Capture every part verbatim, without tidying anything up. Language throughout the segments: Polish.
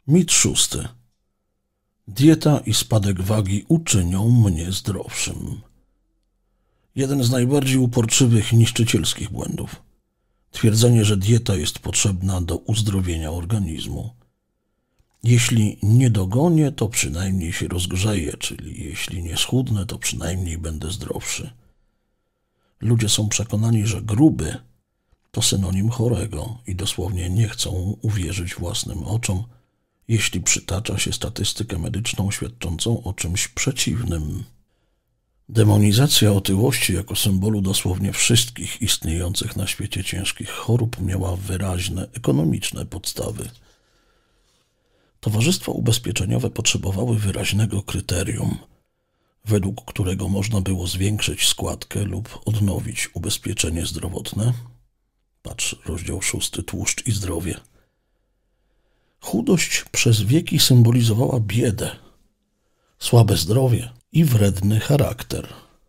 Mit szósty. Dieta i spadek wagi uczynią mnie zdrowszym. Jeden z najbardziej uporczywych i niszczycielskich błędów. Twierdzenie, że dieta jest potrzebna do uzdrowienia organizmu. Jeśli nie dogonię, to przynajmniej się rozgrzeję, czyli jeśli nie schudnę, to przynajmniej będę zdrowszy. Ludzie są przekonani, że gruby to synonim chorego i dosłownie nie chcą uwierzyć własnym oczom, jeśli przytacza się statystykę medyczną świadczącą o czymś przeciwnym. Demonizacja otyłości jako symbolu dosłownie wszystkich istniejących na świecie ciężkich chorób miała wyraźne ekonomiczne podstawy. Towarzystwa ubezpieczeniowe potrzebowały wyraźnego kryterium, według którego można było zwiększyć składkę lub odnowić ubezpieczenie zdrowotne. Patrz rozdział szósty, tłuszcz i zdrowie. Chudość przez wieki symbolizowała biedę, słabe zdrowie i wredny charakter.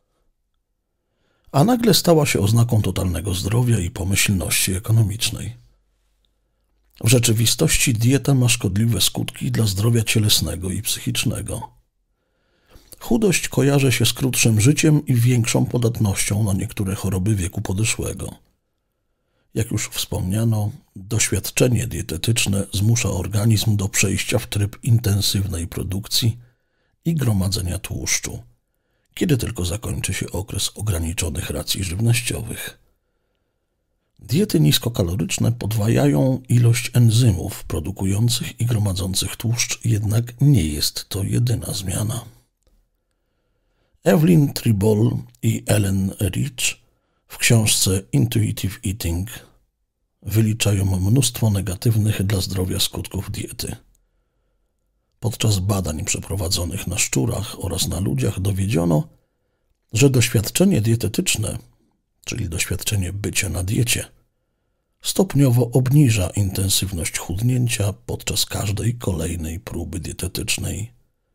A nagle stała się oznaką totalnego zdrowia i pomyślności ekonomicznej. W rzeczywistości dieta ma szkodliwe skutki dla zdrowia cielesnego i psychicznego. Chudość kojarzy się z krótszym życiem i większą podatnością na niektóre choroby wieku podeszłego. Jak już wspomniano, doświadczenie dietetyczne zmusza organizm do przejścia w tryb intensywnej produkcji i gromadzenia tłuszczu, kiedy tylko zakończy się okres ograniczonych racji żywnościowych. Diety niskokaloryczne podwajają ilość enzymów produkujących i gromadzących tłuszcz, jednak nie jest to jedyna zmiana. Evelyn Tribole i Ellen Rich w książce Intuitive Eating wyliczają mnóstwo negatywnych dla zdrowia skutków diety. Podczas badań przeprowadzonych na szczurach oraz na ludziach dowiedziono, że doświadczenie dietetyczne, czyli doświadczenie bycia na diecie, stopniowo obniża intensywność chudnięcia podczas każdej kolejnej próby dietetycznej.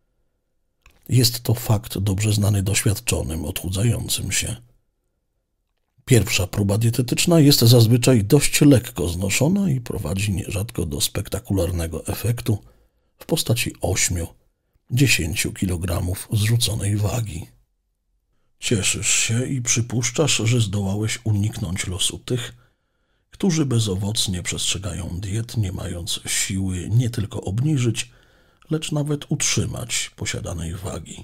Jest to fakt dobrze znany doświadczonym, odchudzającym się. Pierwsza próba dietetyczna jest zazwyczaj dość lekko znoszona i prowadzi nierzadko do spektakularnego efektu w postaci ośmiu do dziesięciu kilogramów zrzuconej wagi. Cieszysz się i przypuszczasz, że zdołałeś uniknąć losu tych, którzy bezowocnie przestrzegają diet, nie mając siły nie tylko obniżyć, lecz nawet utrzymać posiadanej wagi.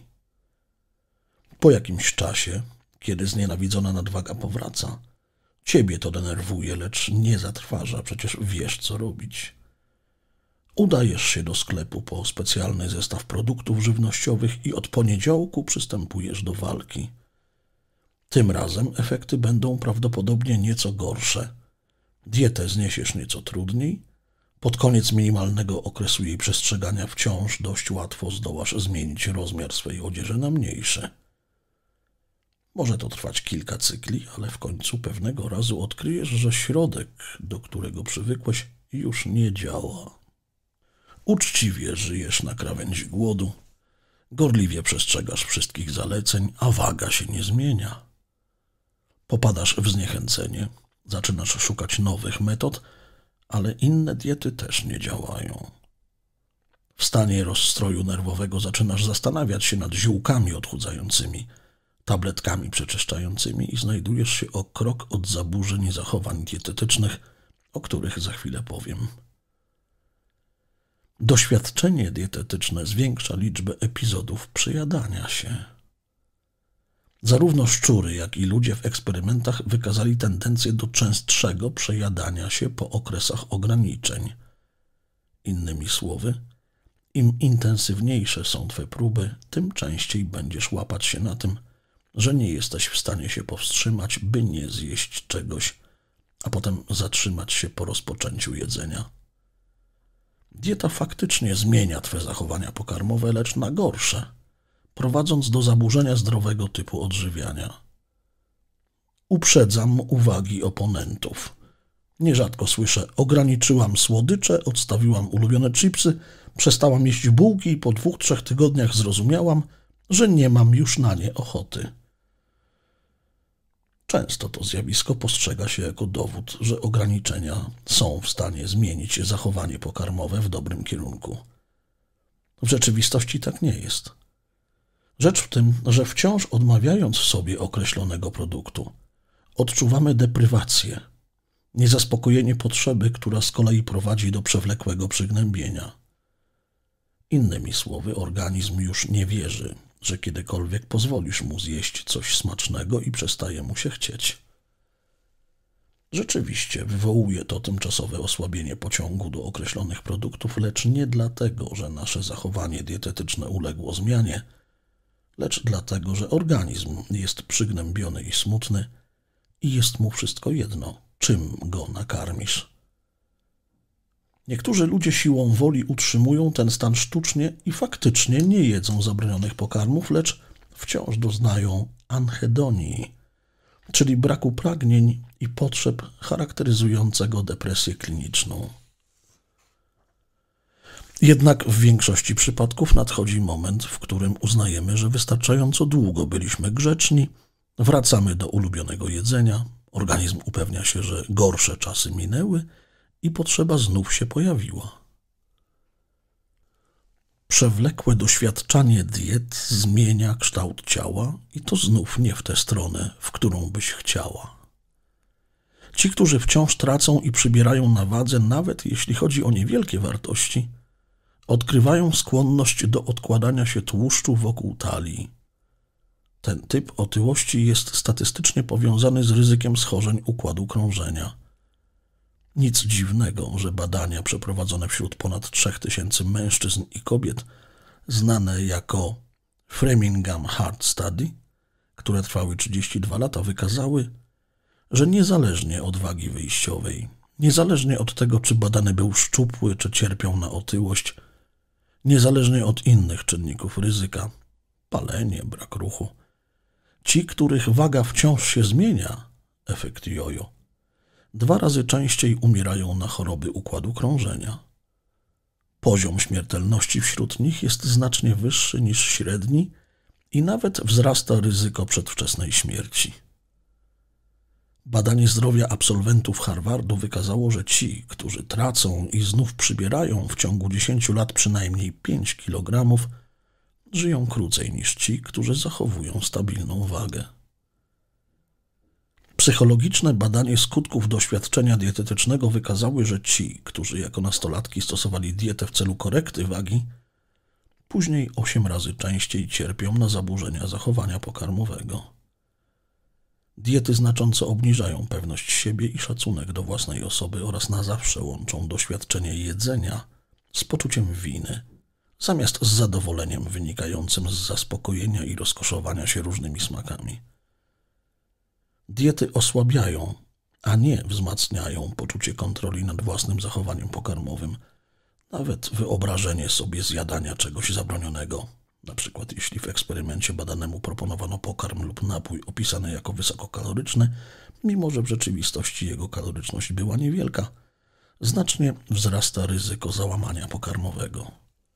Po jakimś czasie, kiedy znienawidzona nadwaga powraca, ciebie to denerwuje, lecz nie zatrważa, przecież wiesz, co robić. Udajesz się do sklepu po specjalny zestaw produktów żywnościowych i od poniedziałku przystępujesz do walki. Tym razem efekty będą prawdopodobnie nieco gorsze. Dietę zniesiesz nieco trudniej. Pod koniec minimalnego okresu jej przestrzegania wciąż dość łatwo zdołasz zmienić rozmiar swej odzieży na mniejszy. Może to trwać kilka cykli, ale w końcu pewnego razu odkryjesz, że środek, do którego przywykłeś, już nie działa. Uczciwie żyjesz na krawędzi głodu, gorliwie przestrzegasz wszystkich zaleceń, a waga się nie zmienia. Popadasz w zniechęcenie, zaczynasz szukać nowych metod, ale inne diety też nie działają. W stanie rozstroju nerwowego zaczynasz zastanawiać się nad ziółkami odchudzającymi, tabletkami przeczyszczającymi i znajdujesz się o krok od zaburzeń zachowań dietetycznych, o których za chwilę powiem. Doświadczenie dietetyczne zwiększa liczbę epizodów przejadania się. Zarówno szczury, jak i ludzie w eksperymentach wykazali tendencję do częstszego przejadania się po okresach ograniczeń. Innymi słowy, im intensywniejsze są twe próby, tym częściej będziesz łapać się na tym, że nie jesteś w stanie się powstrzymać, by nie zjeść czegoś, a potem zatrzymać się po rozpoczęciu jedzenia. Dieta faktycznie zmienia twe zachowania pokarmowe, lecz na gorsze, prowadząc do zaburzenia zdrowego typu odżywiania. Uprzedzam uwagi oponentów. Nierzadko słyszę: ograniczyłam słodycze, odstawiłam ulubione chipsy, przestałam jeść bułki i po dwóch, trzech tygodniach zrozumiałam, że nie mam już na nie ochoty. Często to zjawisko postrzega się jako dowód, że ograniczenia są w stanie zmienić zachowanie pokarmowe w dobrym kierunku. W rzeczywistości tak nie jest. Rzecz w tym, że wciąż odmawiając sobie określonego produktu, odczuwamy deprywację, niezaspokojenie potrzeby, która z kolei prowadzi do przewlekłego przygnębienia. Innymi słowy, organizm już nie wierzy, że kiedykolwiek pozwolisz mu zjeść coś smacznego i przestaje mu się chcieć. Rzeczywiście wywołuje to tymczasowe osłabienie pociągu do określonych produktów, lecz nie dlatego, że nasze zachowanie dietetyczne uległo zmianie, lecz dlatego, że organizm jest przygnębiony i smutny i jest mu wszystko jedno, czym go nakarmisz. Niektórzy ludzie siłą woli utrzymują ten stan sztucznie i faktycznie nie jedzą zabronionych pokarmów, lecz wciąż doznają anhedonii, czyli braku pragnień i potrzeb charakteryzującego depresję kliniczną. Jednak w większości przypadków nadchodzi moment, w którym uznajemy, że wystarczająco długo byliśmy grzeczni, wracamy do ulubionego jedzenia, organizm upewnia się, że gorsze czasy minęły i potrzeba znów się pojawiła. Przewlekłe doświadczanie diet zmienia kształt ciała i to znów nie w tę stronę, w którą byś chciała. Ci, którzy wciąż tracą i przybierają na wadze, nawet jeśli chodzi o niewielkie wartości, odkrywają skłonność do odkładania się tłuszczu wokół talii. Ten typ otyłości jest statystycznie powiązany z ryzykiem schorzeń układu krążenia. Nic dziwnego, że badania przeprowadzone wśród ponad trzech tysięcy mężczyzn i kobiet, znane jako Framingham Heart Study, które trwały trzydzieści dwa lata, wykazały, że niezależnie od wagi wyjściowej, niezależnie od tego, czy badany był szczupły, czy cierpiał na otyłość, niezależnie od innych czynników ryzyka, palenie, brak ruchu, ci, których waga wciąż się zmienia, efekt jojo, dwa razy częściej umierają na choroby układu krążenia. Poziom śmiertelności wśród nich jest znacznie wyższy niż średni i nawet wzrasta ryzyko przedwczesnej śmierci. Badanie zdrowia absolwentów Harvardu wykazało, że ci, którzy tracą i znów przybierają w ciągu dziesięciu lat przynajmniej pięć kilogramów, żyją krócej niż ci, którzy zachowują stabilną wagę. Psychologiczne badanie skutków doświadczenia dietetycznego wykazały, że ci, którzy jako nastolatki stosowali dietę w celu korekty wagi, później osiem razy częściej cierpią na zaburzenia zachowania pokarmowego. Diety znacząco obniżają pewność siebie i szacunek do własnej osoby oraz na zawsze łączą doświadczenie jedzenia z poczuciem winy, zamiast z zadowoleniem wynikającym z zaspokojenia i rozkoszowania się różnymi smakami. Diety osłabiają, a nie wzmacniają poczucie kontroli nad własnym zachowaniem pokarmowym. Nawet wyobrażenie sobie zjadania czegoś zabronionego, na przykład jeśli w eksperymencie badanemu proponowano pokarm lub napój opisany jako wysokokaloryczny, mimo że w rzeczywistości jego kaloryczność była niewielka, znacznie wzrasta ryzyko załamania pokarmowego.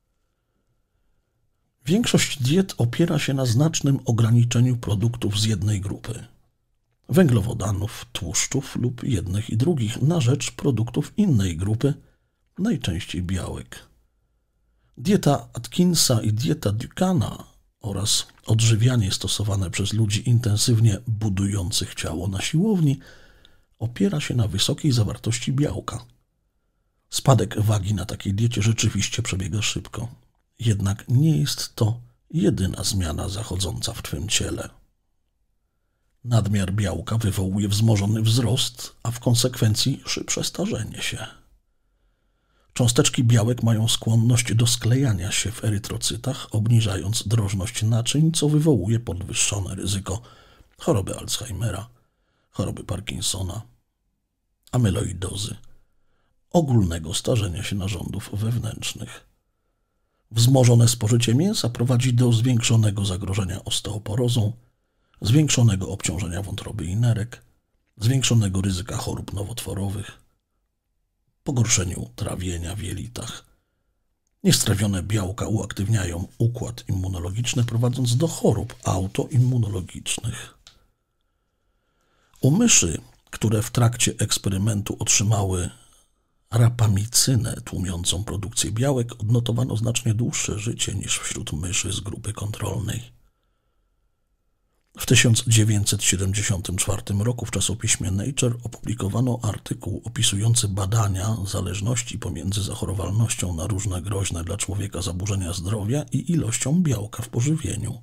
Większość diet opiera się na znacznym ograniczeniu produktów z jednej grupy – węglowodanów, tłuszczów lub jednych i drugich na rzecz produktów innej grupy, najczęściej białek. Dieta Atkinsa i dieta Ducana oraz odżywianie stosowane przez ludzi intensywnie budujących ciało na siłowni opiera się na wysokiej zawartości białka. Spadek wagi na takiej diecie rzeczywiście przebiega szybko, jednak nie jest to jedyna zmiana zachodząca w twym ciele. Nadmiar białka wywołuje wzmożony wzrost, a w konsekwencji szybsze starzenie się. Cząsteczki białek mają skłonność do sklejania się w erytrocytach, obniżając drożność naczyń, co wywołuje podwyższone ryzyko choroby Alzheimera, choroby Parkinsona, amyloidozy, ogólnego starzenia się narządów wewnętrznych. Wzmożone spożycie mięsa prowadzi do zwiększonego zagrożenia osteoporozą, zwiększonego obciążenia wątroby i nerek, zwiększonego ryzyka chorób nowotworowych, pogorszeniu trawienia w jelitach. Niestrawione białka uaktywniają układ immunologiczny, prowadząc do chorób autoimmunologicznych. U myszy, które w trakcie eksperymentu otrzymały rapamicynę tłumiącą produkcję białek, odnotowano znacznie dłuższe życie niż wśród myszy z grupy kontrolnej. W tysiąc dziewięćset siedemdziesiątym czwartym roku w czasopiśmie Nature opublikowano artykuł opisujący badania zależności pomiędzy zachorowalnością na różne groźne dla człowieka zaburzenia zdrowia i ilością białka w pożywieniu.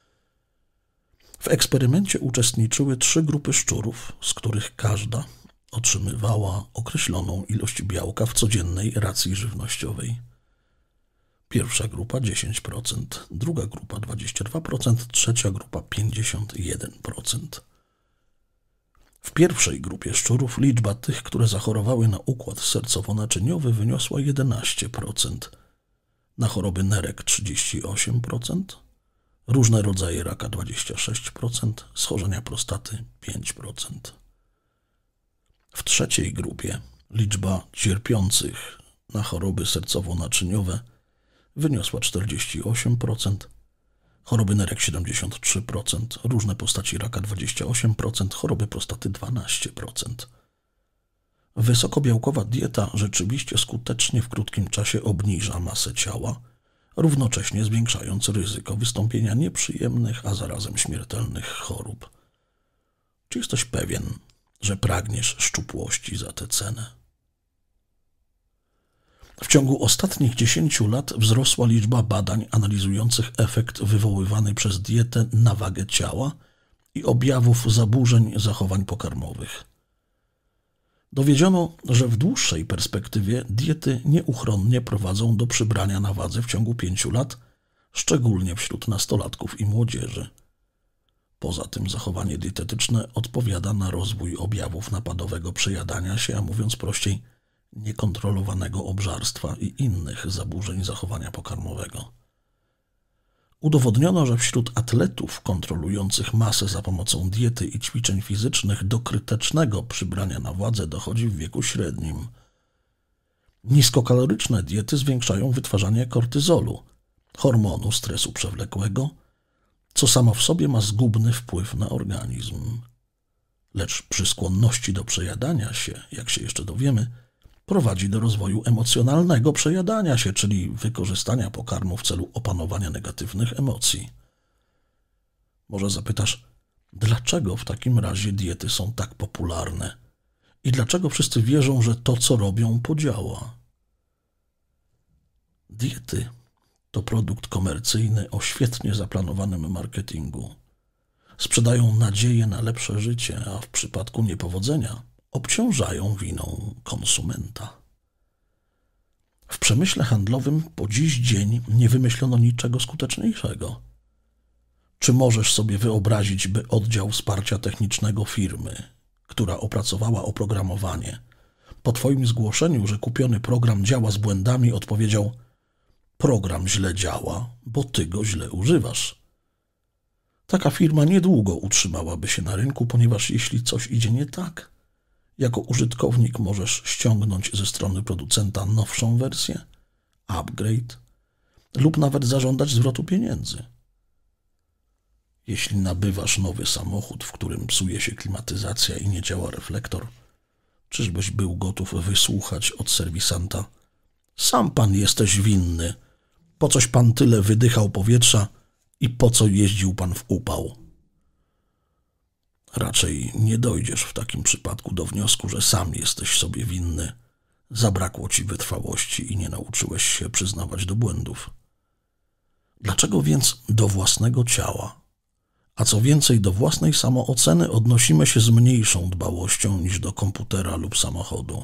W eksperymencie uczestniczyły trzy grupy szczurów, z których każda otrzymywała określoną ilość białka w codziennej racji żywnościowej. Pierwsza grupa dziesięć procent, druga grupa dwadzieścia dwa procent, trzecia grupa pięćdziesiąt jeden procent. W pierwszej grupie szczurów liczba tych, które zachorowały na układ sercowo-naczyniowy, wyniosła jedenaście procent, na choroby nerek trzydzieści osiem procent, różne rodzaje raka dwadzieścia sześć procent, schorzenia prostaty pięć procent. W trzeciej grupie liczba cierpiących na choroby sercowo-naczyniowe wyniosła czterdzieści osiem procent, choroby nerek siedemdziesiąt trzy procent, różne postaci raka dwadzieścia osiem procent, choroby prostaty dwanaście procent. Wysokobiałkowa dieta rzeczywiście skutecznie w krótkim czasie obniża masę ciała, równocześnie zwiększając ryzyko wystąpienia nieprzyjemnych, a zarazem śmiertelnych chorób. Czy jesteś pewien, że pragniesz szczupłości za tę cenę? W ciągu ostatnich dziesięciu lat wzrosła liczba badań analizujących efekt wywoływany przez dietę na wagę ciała i objawów zaburzeń zachowań pokarmowych. Dowiedziono, że w dłuższej perspektywie diety nieuchronnie prowadzą do przybrania na wadze w ciągu pięciu lat, szczególnie wśród nastolatków i młodzieży. Poza tym zachowanie dietetyczne odpowiada na rozwój objawów napadowego przejadania się, a mówiąc prościej, niekontrolowanego obżarstwa i innych zaburzeń zachowania pokarmowego. Udowodniono, że wśród atletów kontrolujących masę za pomocą diety i ćwiczeń fizycznych do krytycznego przybrania na wadze dochodzi w wieku średnim. Niskokaloryczne diety zwiększają wytwarzanie kortyzolu, hormonu stresu przewlekłego, co samo w sobie ma zgubny wpływ na organizm. Lecz przy skłonności do przejadania się, jak się jeszcze dowiemy, prowadzi do rozwoju emocjonalnego przejadania się, czyli wykorzystania pokarmu w celu opanowania negatywnych emocji. Może zapytasz, dlaczego w takim razie diety są tak popularne i dlaczego wszyscy wierzą, że to, co robią, podziała? Diety to produkt komercyjny o świetnie zaplanowanym marketingu. Sprzedają nadzieję na lepsze życie, a w przypadku niepowodzenia obciążają winą konsumenta. W przemyśle handlowym po dziś dzień nie wymyślono niczego skuteczniejszego. Czy możesz sobie wyobrazić, by oddział wsparcia technicznego firmy, która opracowała oprogramowanie, po twoim zgłoszeniu, że kupiony program działa z błędami, odpowiedział: program źle działa, bo ty go źle używasz. Taka firma niedługo utrzymałaby się na rynku, ponieważ jeśli coś idzie nie tak, jako użytkownik możesz ściągnąć ze strony producenta nowszą wersję, upgrade lub nawet zażądać zwrotu pieniędzy. Jeśli nabywasz nowy samochód, w którym psuje się klimatyzacja i nie działa reflektor, czyżbyś był gotów wysłuchać od serwisanta: sam pan jesteś winny, po coś pan tyle wydychał powietrza i po co jeździł pan w upał? Raczej nie dojdziesz w takim przypadku do wniosku, że sam jesteś sobie winny. Zabrakło ci wytrwałości i nie nauczyłeś się przyznawać do błędów. Dlaczego więc do własnego ciała, a co więcej do własnej samooceny odnosimy się z mniejszą dbałością niż do komputera lub samochodu?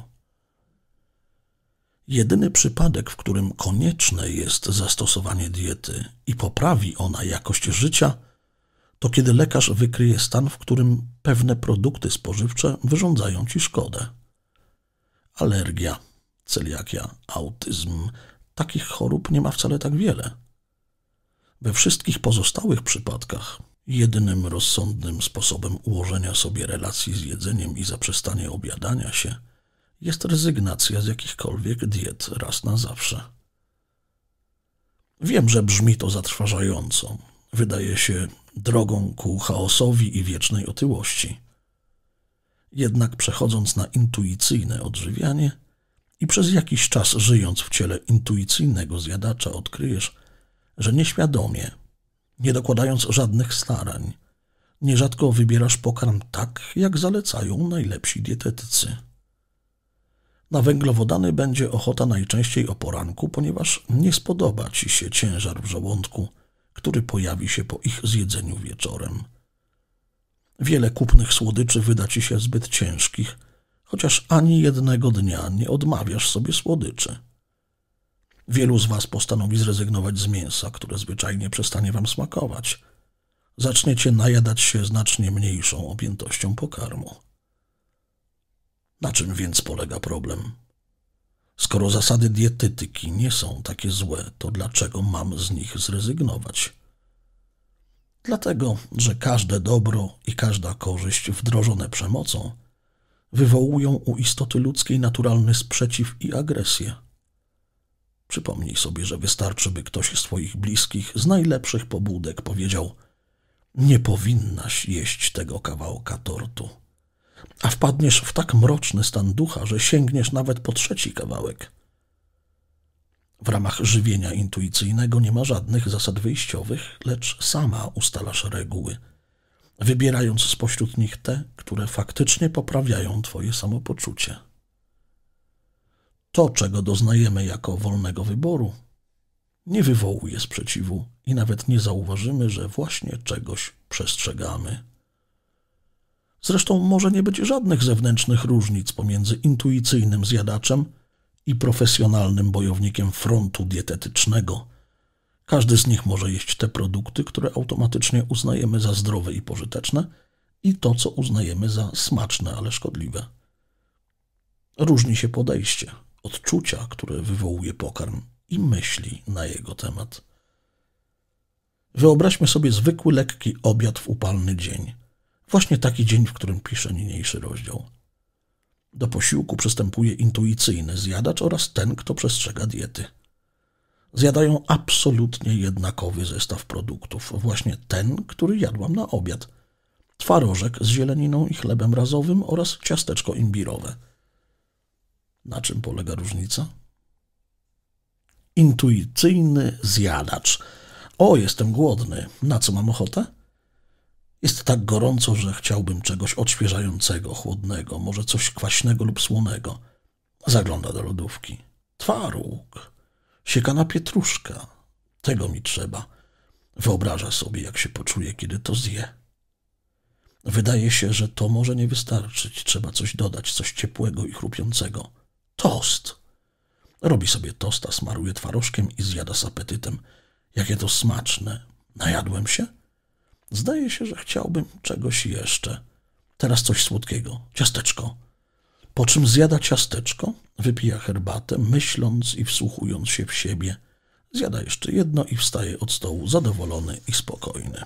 Jedyny przypadek, w którym konieczne jest zastosowanie diety i poprawi ona jakość życia, to kiedy lekarz wykryje stan, w którym pewne produkty spożywcze wyrządzają ci szkodę. Alergia, celiakia, autyzm, takich chorób nie ma wcale tak wiele. We wszystkich pozostałych przypadkach jedynym rozsądnym sposobem ułożenia sobie relacji z jedzeniem i zaprzestanie obiadania się jest rezygnacja z jakichkolwiek diet raz na zawsze. Wiem, że brzmi to zatrważająco. Wydaje się drogą ku chaosowi i wiecznej otyłości. Jednak przechodząc na intuicyjne odżywianie i przez jakiś czas żyjąc w ciele intuicyjnego zjadacza, odkryjesz, że nieświadomie, nie dokładając żadnych starań, nierzadko wybierasz pokarm tak, jak zalecają najlepsi dietetycy. Na węglowodany będzie ochota najczęściej o poranku, ponieważ nie spodoba ci się ciężar w żołądku, który pojawi się po ich zjedzeniu wieczorem. Wiele kupnych słodyczy wyda ci się zbyt ciężkich, chociaż ani jednego dnia nie odmawiasz sobie słodyczy. Wielu z was postanowi zrezygnować z mięsa, które zwyczajnie przestanie wam smakować. Zaczniecie najadać się znacznie mniejszą objętością pokarmu. Na czym więc polega problem? Skoro zasady dietetyki nie są takie złe, to dlaczego mam z nich zrezygnować? Dlatego, że każde dobro i każda korzyść wdrożone przemocą wywołują u istoty ludzkiej naturalny sprzeciw i agresję. Przypomnij sobie, że wystarczy, by ktoś z twoich bliskich z najlepszych pobudek powiedział: nie powinnaś jeść tego kawałka tortu, a wpadniesz w tak mroczny stan ducha, że sięgniesz nawet po trzeci kawałek. W ramach żywienia intuicyjnego nie ma żadnych zasad wyjściowych, lecz sama ustalasz reguły, wybierając spośród nich te, które faktycznie poprawiają twoje samopoczucie. To, czego doznajemy jako wolnego wyboru, nie wywołuje sprzeciwu i nawet nie zauważymy, że właśnie czegoś przestrzegamy. Zresztą może nie być żadnych zewnętrznych różnic pomiędzy intuicyjnym zjadaczem i profesjonalnym bojownikiem frontu dietetycznego. Każdy z nich może jeść te produkty, które automatycznie uznajemy za zdrowe i pożyteczne, i to, co uznajemy za smaczne, ale szkodliwe. Różni się podejście, odczucia, które wywołuje pokarm, i myśli na jego temat. Wyobraźmy sobie zwykły, lekki obiad w upalny dzień. Właśnie taki dzień, w którym piszę niniejszy rozdział. Do posiłku przystępuje intuicyjny zjadacz oraz ten, kto przestrzega diety. Zjadają absolutnie jednakowy zestaw produktów, właśnie ten, który jadłam na obiad. Twarożek z zieleniną i chlebem razowym oraz ciasteczko imbirowe. Na czym polega różnica? Intuicyjny zjadacz. O, jestem głodny. Na co mam ochotę? Jest tak gorąco, że chciałbym czegoś odświeżającego, chłodnego, może coś kwaśnego lub słonego. Zagląda do lodówki. Twaróg. Siekana pietruszka. Tego mi trzeba. Wyobraża sobie, jak się poczuje, kiedy to zje. Wydaje się, że to może nie wystarczyć. Trzeba coś dodać, coś ciepłego i chrupiącego. Tost. Robi sobie tosta, smaruje twarożkiem i zjada z apetytem. Jakie to smaczne. Najadłem się? Zdaje się, że chciałbym czegoś jeszcze. Teraz coś słodkiego. Ciasteczko. Po czym zjada ciasteczko, wypija herbatę, myśląc i wsłuchując się w siebie. Zjada jeszcze jedno i wstaje od stołu zadowolony i spokojny.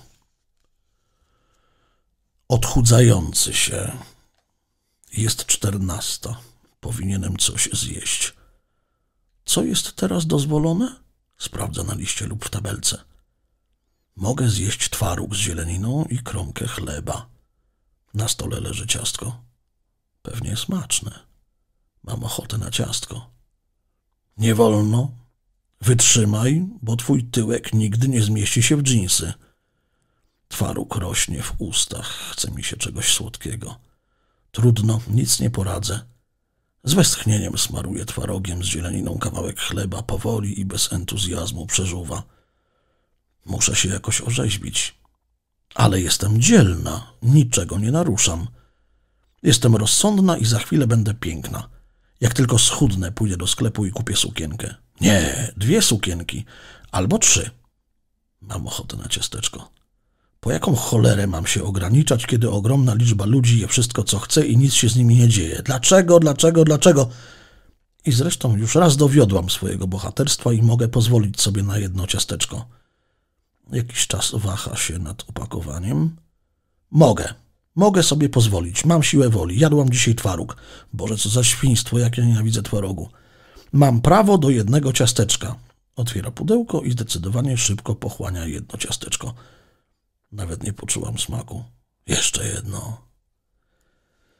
Odchudzający się. Jest czternasta. Powinienem coś zjeść. Co jest teraz dozwolone? Sprawdza na liście lub w tabelce. Mogę zjeść twaróg z zieleniną i kromkę chleba. Na stole leży ciastko. Pewnie smaczne. Mam ochotę na ciastko. Nie wolno. Wytrzymaj, bo twój tyłek nigdy nie zmieści się w dżinsy. Twaróg rośnie w ustach. Chce mi się czegoś słodkiego. Trudno, nic nie poradzę. Z westchnieniem smaruje twarogiem z zieleniną kawałek chleba, powoli i bez entuzjazmu przeżuwa. Muszę się jakoś orzeźwić. Ale jestem dzielna, niczego nie naruszam. Jestem rozsądna i za chwilę będę piękna. Jak tylko schudnę, pójdę do sklepu i kupię sukienkę. Nie, dwie sukienki, albo trzy. Mam ochotę na ciasteczko. Po jaką cholerę mam się ograniczać, kiedy ogromna liczba ludzi je wszystko, co chce i nic się z nimi nie dzieje? Dlaczego, dlaczego, dlaczego? I zresztą już raz dowiodłam swojego bohaterstwa i mogę pozwolić sobie na jedno ciasteczko. Jakiś czas waha się nad opakowaniem. Mogę. Mogę sobie pozwolić. Mam siłę woli. Jadłam dzisiaj twaróg. Boże, co za świństwo, jak ja nienawidzę twarogu. Mam prawo do jednego ciasteczka. Otwiera pudełko i zdecydowanie szybko pochłania jedno ciasteczko. Nawet nie poczułam smaku. Jeszcze jedno.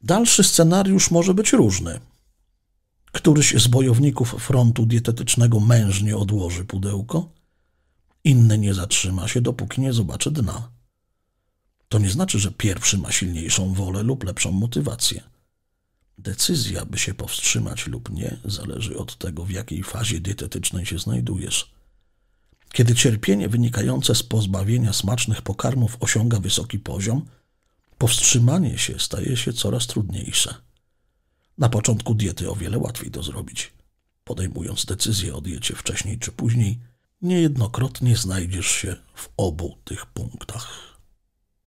Dalszy scenariusz może być różny. Któryś z bojowników frontu dietetycznego mężnie odłoży pudełko, inny nie zatrzyma się, dopóki nie zobaczy dna. To nie znaczy, że pierwszy ma silniejszą wolę lub lepszą motywację. Decyzja, by się powstrzymać lub nie, zależy od tego, w jakiej fazie dietetycznej się znajdujesz. Kiedy cierpienie wynikające z pozbawienia smacznych pokarmów osiąga wysoki poziom, powstrzymanie się staje się coraz trudniejsze. Na początku diety o wiele łatwiej to zrobić. Podejmując decyzję o diecie wcześniej czy później, niejednokrotnie znajdziesz się w obu tych punktach.